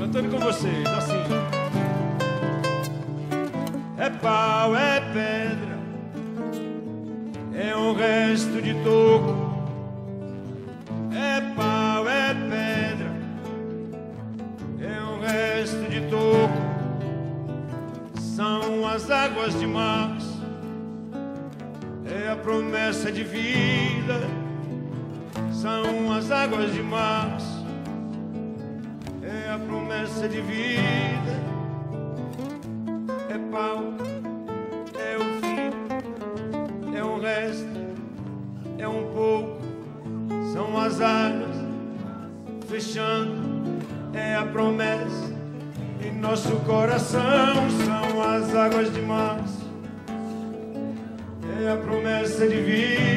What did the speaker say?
Cantando com vocês, assim. É pau, é pedra, é um resto de toco. É pau, é pedra, é um resto de toco. São as águas de março, é a promessa de vida. São as águas de março, é a promessa de vida. É pau, é o fim, é um resto, é um pouco. São as águas fechando, é a promessa em nosso coração. São as águas de março, é a promessa de vida.